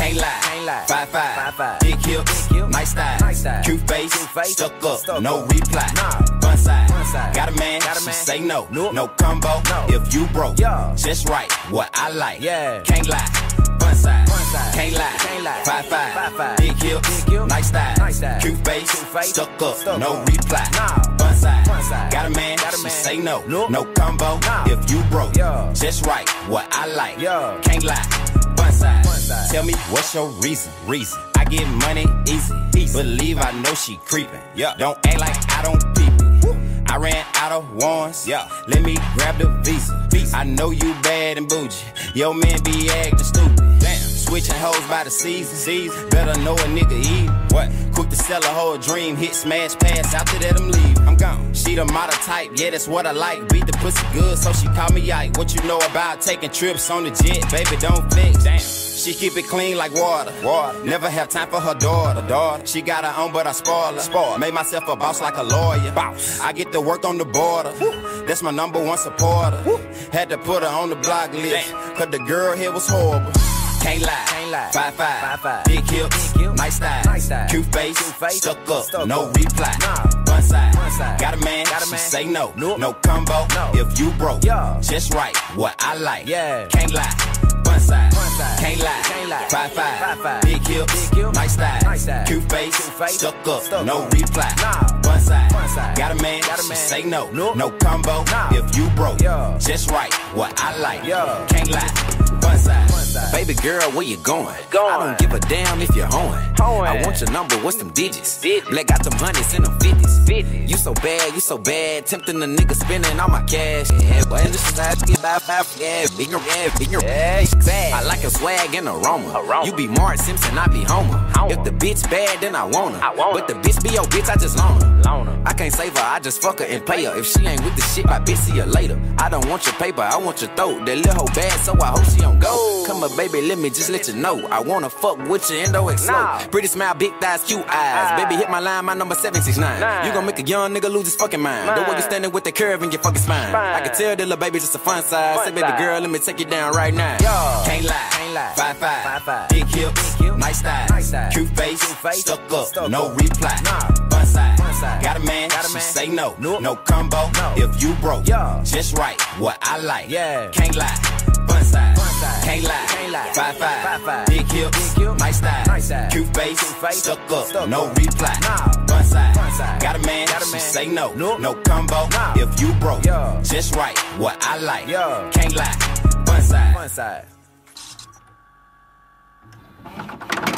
can't lie. 5'5", big hips, nice thighs, cute face, stuck up, no reply. Fun side, got a man, she say no, no combo. If you broke, just right, what I like. Can't lie. Fun side, can't lie. 5'5", big hips, nice thighs, cute face, stuck up, no reply. Fun side, got a man, she say no, no combo. If you broke, just right, what I like. Can't lie. Fun side, tell me what's your reason? I get money easy. Believe I know she creepin'. Don't act like I don't peep it. I ran out of ones. Let me grab the visa. I know you bad and bougie. Yo man be acting stupid. Switching hoes by the season. Better know a nigga eat. What? Quick to sell a whole dream. Hit, smash, pass. After that I'm leave. I'm gone. She the model type. Yeah, that's what I like. Beat the pussy good, so she call me Ike. What you know about taking trips on the jet? Baby, don't flex. Damn. She keep it clean like water. Never have time for her daughter. She got her own, but I spoil her. Made myself a boss like a lawyer. I get to work on the border. That's my #1 supporter. Had to put her on the block list, cause the girl here was horrible. Can't lie. 5'5", big hips, nice thighs, cute face, stuck up, no reply. Fun side, got a man, she say no, no combo. If you broke, just right, what I like. Can't lie. Fun side, can't lie. 5'5", big hips, nice thighs, cute face, stuck up, no reply. Fun side, got a man, she say no, no combo. If you broke, just right, what I like. Can't lie. Fun side. Baby girl, where you going? I don't give a damn if you're hoeing. I want your number, what's them digits? Black got them hundreds and them 50s. You so bad, tempting the nigga spending all my cash. But this is how you get by bigger. I like a swag and aroma. You be Mark Simpson, I be Homer. If the bitch bad, then I want her. But the bitch be your bitch, I just loan her. I can't save her, I just fuck her and pay her. If she ain't with the shit, my bitch see her later. I don't want your paper, I want your throat. That little hoe bad, so I hope she don't go. Come on, baby, let me just let you know. I wanna fuck with you and don't explode. Pretty smile, big thighs, cute eyes. Baby, hit my line, my number 769. You gon' make a young nigga lose his fucking mind. The way you standing with the curve in your fucking spine. I can tell that little baby just a fun size. Say, baby girl, let me take you down right now. Can't lie. 5'5", big hips, nice thighs, cute face, stuck up, no reply. Fun side, got a man, she say no, no combo. If you broke, just right, what I like. Can't lie. Fun side, can't lie. 5'5", big hips, nice thighs, cute face, stuck up, no reply. Fun side, got a man, she say no, no combo. If you broke, just right, what I like. Can't lie. Fun side.